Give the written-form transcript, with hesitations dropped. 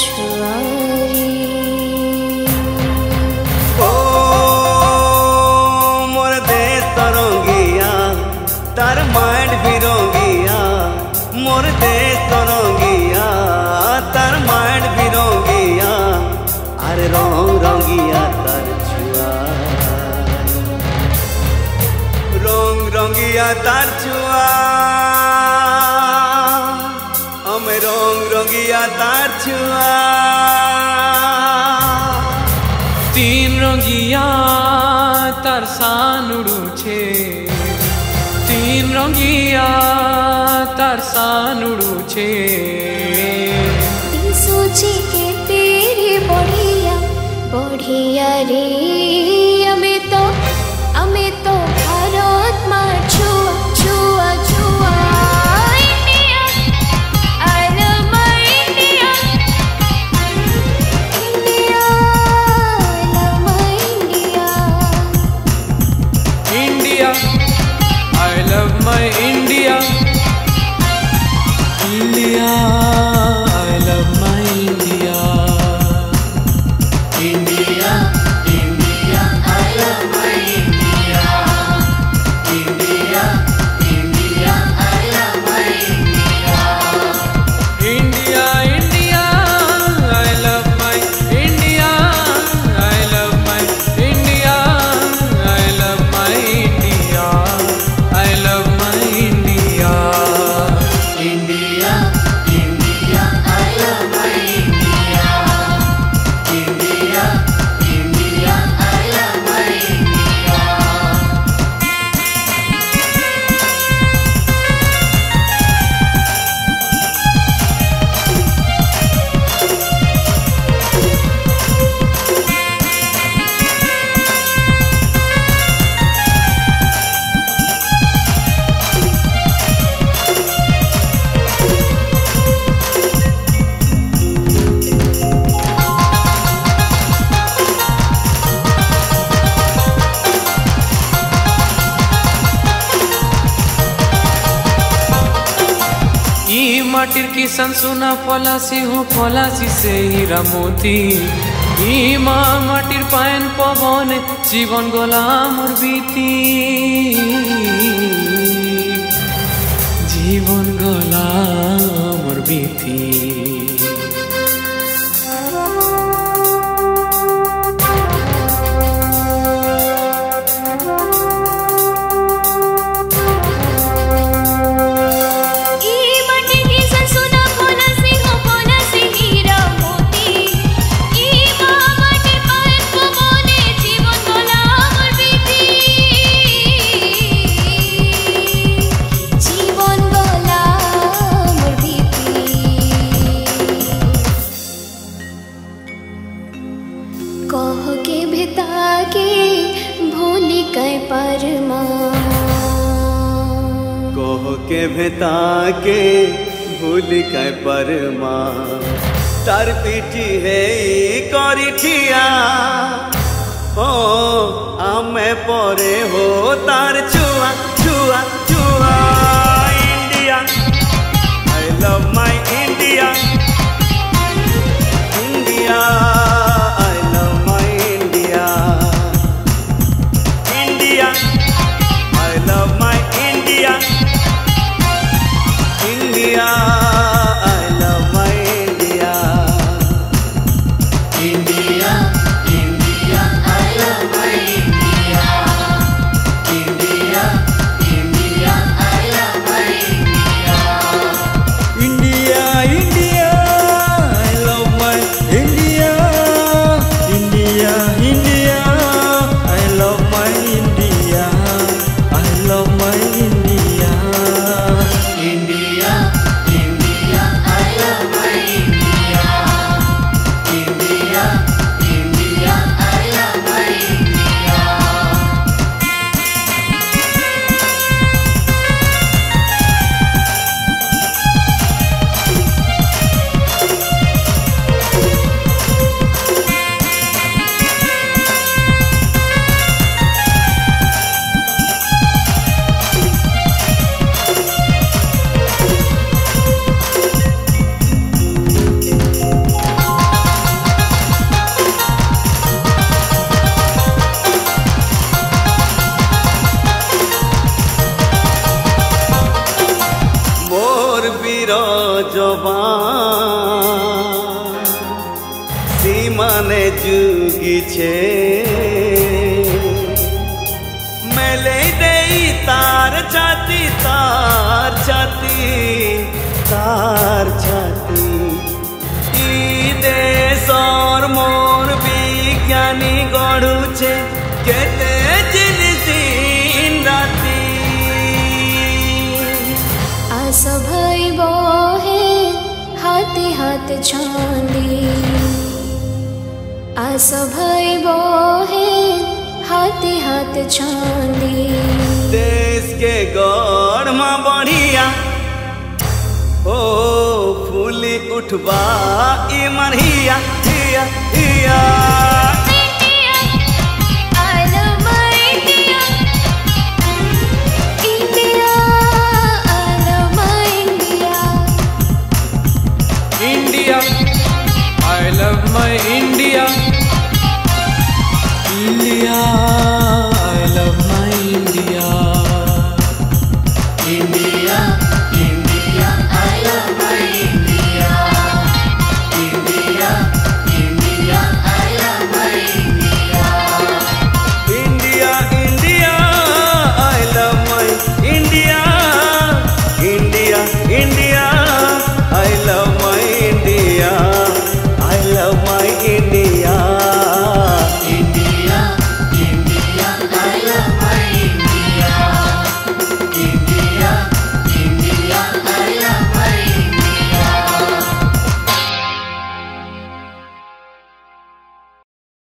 छुआरी। ओ मोर देश तरंगिया तार माइंड भी रंगिया, मोर देश तरंगिया तार माइंड भी रंगिया, अरे रंग रंगिया तार छुआ, रंग रंगिया तार छुआ, हमें रंग रंगिया तार छुआ। तीन रंगिया तार सानुड़ू छे, तीन रंगिया तार सानुड़ू छे। सोचे के तेरे बढ़िया बढ़िया रे, हमें तो भारत में छुआ छुआ छुआ। India I love my India, India I love my India, India I love my India, India I love my India, India India I love my India, India India I love my India, India India I love my India, I love my India, I love my India, I love my India, India India I love my India, India India I love my India. ई माटिर किसान सोना पलासी हो पलासी से हीरा मोती, ई माटिर पायन पवन जीवन गोलाम और बीती, जीवन गोलाम और बीती। कह के भिता के भूली कई परमा, कह के भेता के भूल के परमा, तार पीठी है करिठिया हो, आमे परे हो तार छुआ छुआ छुआ। India I love my India, India I love my India, India I love my India, India I love my India, India India I love my India, India India I जुगी छे मेले दे तार छाती तार छाती तार छाती ई देशर मोर विज्ञानी गढ़ू छे केते दिन राती आस भई बोहे हाथे हाथ छांदी आस भई बोहे हाथे हाथ छांदी देश के गढ़ में बढ़िया ओ फूली उठवा ई मनहिया हिया हिया I love my India, India.